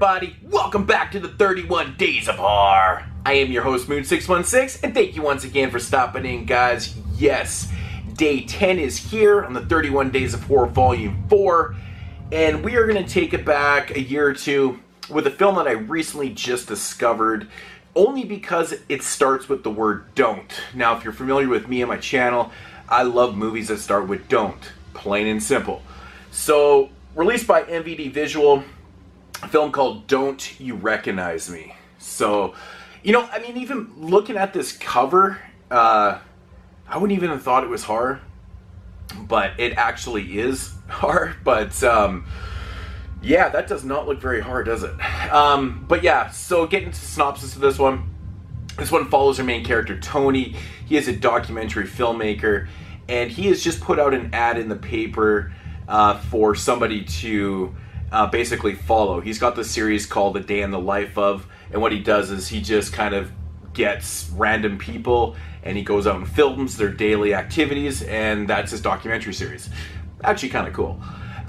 everybody, welcome back to the 31 Days of Horror. I am your host Moon616, and thank you once again for stopping in, guys. Yes, day 10 is here on the 31 Days of Horror Volume 4, and we are going to take it back a year or two with a film that I recently just discovered, only because it starts with the word don't. Now, if you're familiar with me and my channel, I love movies that start with don't, plain and simple. So, released by MVD Visual, a film called Don't You Recognize Me. So, you know, I mean, even looking at this cover, I wouldn't even have thought it was horror, but it actually is horror. But, yeah, that does not look very hard, does it? But yeah, so getting to the synopsis of this one. This one follows our main character, Tony. He is a documentary filmmaker, and he has just put out an ad in the paper for somebody to basically follow. He's got this series called A Day in the Life Of, and what he does is he just kind of gets random people and he goes out and films their daily activities, and that's his documentary series. Actually kind of cool.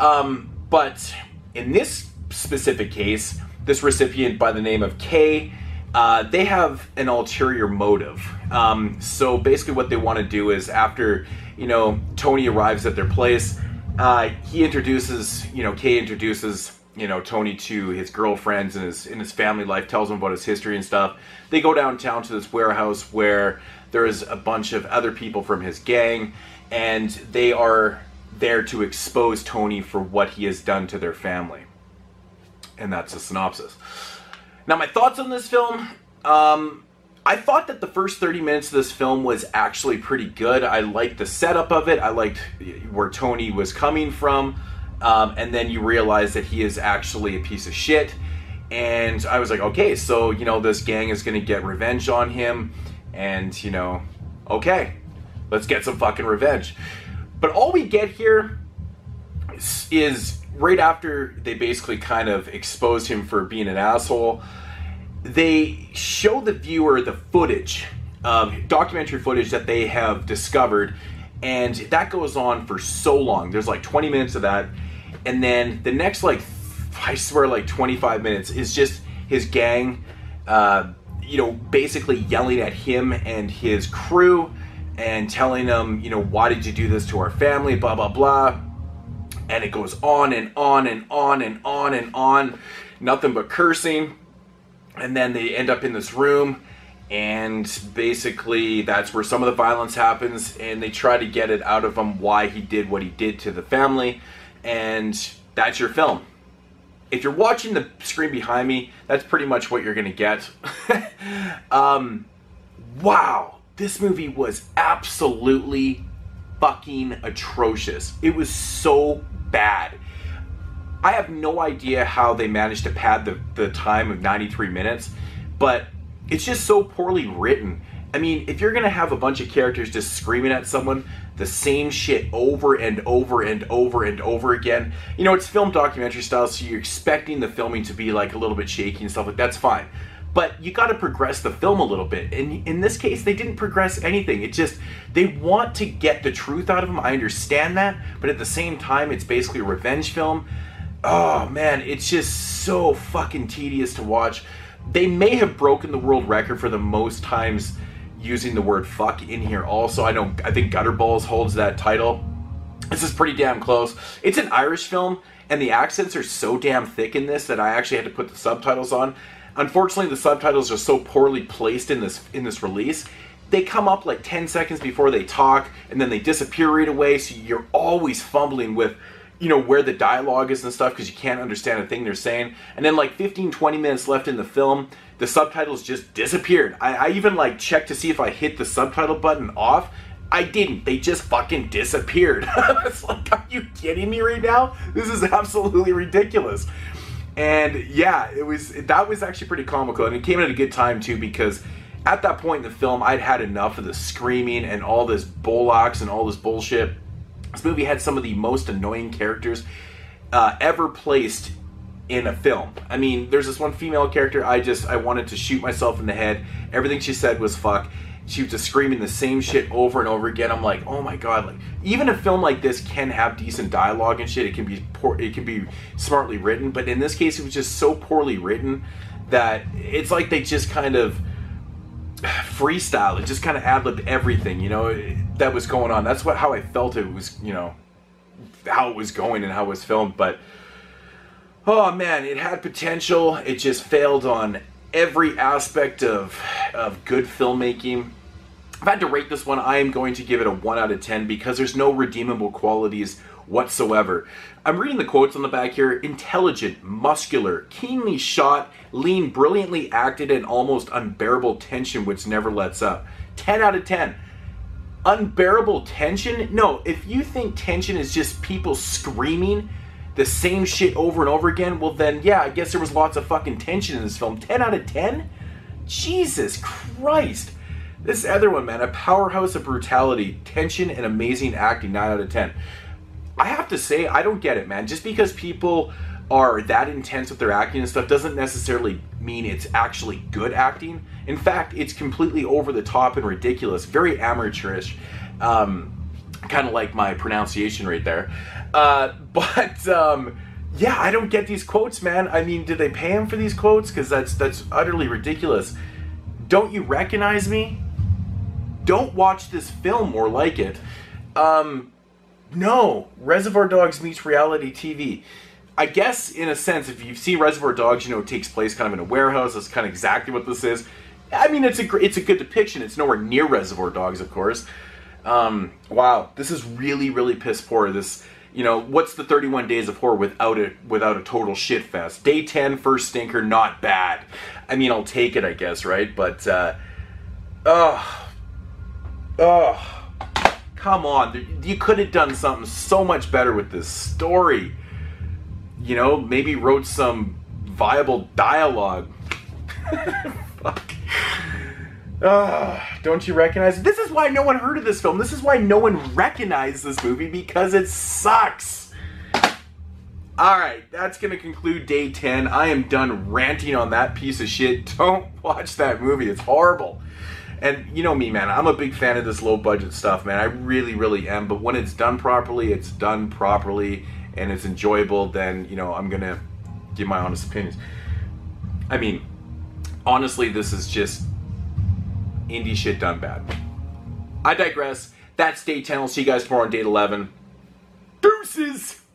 But in this specific case, this recipient by the name of Kay, they have an ulterior motive. So basically what they want to do is, after, you know, Tony arrives at their place, he introduces, Kay introduces, Tony to his girlfriends and his family life, tells him about his history and stuff. They go downtown to this warehouse where there's a bunch of other people from his gang, and they are there to expose Tony for what he has done to their family. And that's the synopsis. Now, my thoughts on this film, I thought that the first 30 minutes of this film was actually pretty good. I liked the setup of it. I liked where Tony was coming from. And then you realize that he is actually a piece of shit. And I was like, okay, so, this gang is going to get revenge on him. And, okay, let's get some fucking revenge. But all we get here is right after they basically kind of exposed him for being an asshole, they show the viewer the footage, documentary footage that they have discovered, and that goes on for so long. There's like 20 minutes of that, and then the next, I swear, 25 minutes is just his gang, basically yelling at him and his crew and telling them, why did you do this to our family, blah, blah, blah. And it goes on and on and on and on and on, nothing but cursing. And then they end up in this room, and basically that's where some of the violence happens, and they try to get it out of him why he did what he did to the family, and that's your film. If you're watching the screen behind me, that's pretty much what you're gonna get. Wow, this movie was absolutely fucking atrocious. It was so bad. I have no idea how they managed to pad the time of 93 minutes, but it's just so poorly written. I mean, if you're gonna have a bunch of characters just screaming at someone the same shit over and over and over and over again, it's film documentary style, so you're expecting the filming to be like a little bit shaky and stuff like that's fine. But you gotta progress the film a little bit. And in this case, they didn't progress anything. It just, they want to get the truth out of him. I understand that, but at the same time, it's basically a revenge film. Oh man, it's just so fucking tedious to watch. They may have broken the world record for the most times using the word fuck in here also. I think Gutterballs holds that title. This is pretty damn close. It's an Irish film, and the accents are so damn thick in this that I actually had to put the subtitles on. Unfortunately, the subtitles are so poorly placed in this release. They come up like 10 seconds before they talk, and then they disappear right away, so you're always fumbling with where the dialogue is and stuff, because you can't understand a thing they're saying. And then like 15-20 minutes left in the film, the subtitles just disappeared. I even checked to see if I hit the subtitle button off. I didn't. They just fucking disappeared. It's like, are you kidding me right now? This is absolutely ridiculous. And yeah, that was actually pretty comical, and it came at a good time too, because at that point in the film, I'd had enough of the screaming and all this bullocks and all this bullshit. This movie had some of the most annoying characters ever placed in a film. I mean, there's this one female character I wanted to shoot myself in the head. Everything she said was fuck. She was just screaming the same shit over and over again. I'm like, oh my god! Like, even a film like this can have decent dialogue and shit. It can be smartly written, but in this case, it was just so poorly written that it's like they just kind of freestyle. It just kind of ad-libbed everything, you know, that was going on. That's how I felt it was, you know, how it was going and how it was filmed. But oh man, it had potential. It just failed on every aspect of good filmmaking. If I had to rate this one, I am going to give it a 1 out of 10 because there's no redeemable qualities whatsoever. I'm reading the quotes on the back here. Intelligent, muscular, keenly shot, lean, brilliantly acted, and almost unbearable tension which never lets up. 10 out of 10. Unbearable tension? No, if you think tension is just people screaming the same shit over and over again, well then, yeah, I guess there was lots of fucking tension in this film. 10 out of 10? Jesus Christ. This other one, man, a powerhouse of brutality, tension, and amazing acting, 9 out of 10. I have to say, I don't get it, man. Just because people are that intense with their acting and stuff doesn't necessarily mean it's actually good acting. In fact, it's completely over the top and ridiculous, very amateurish, kind of like my pronunciation right there. Yeah, I don't get these quotes, man. I mean, did they pay him for these quotes? Because that's utterly ridiculous. Don't you recognize me? Don't watch this film or like it. No, Reservoir Dogs meets reality TV. I guess, in a sense, if you've seen Reservoir Dogs, you know it takes place kind of in a warehouse. That's kind of exactly what this is. I mean, it's a good depiction. It's nowhere near Reservoir Dogs, of course. Wow, this is really, really piss poor. This, you know, what's the 31 Days of Horror without a total shit fest? Day 10, first stinker, not bad. I mean, I'll take it, I guess, right? But, come on. You could have done something so much better with this story. You know, maybe wrote some viable dialogue. Fuck. Don't you recognize it? This is why no one heard of this film. This is why no one recognized this movie, because it sucks. Alright, that's going to conclude day 10. I am done ranting on that piece of shit. Don't watch that movie. It's horrible. And you know me, man. I'm a big fan of this low-budget stuff, man. I really, really am. But when it's done properly, and it's enjoyable, then, you know, I'm going to give my honest opinions. I mean, honestly, this is just indie shit done bad. I digress. That's day 10. I'll see you guys tomorrow on day 11. Deuces!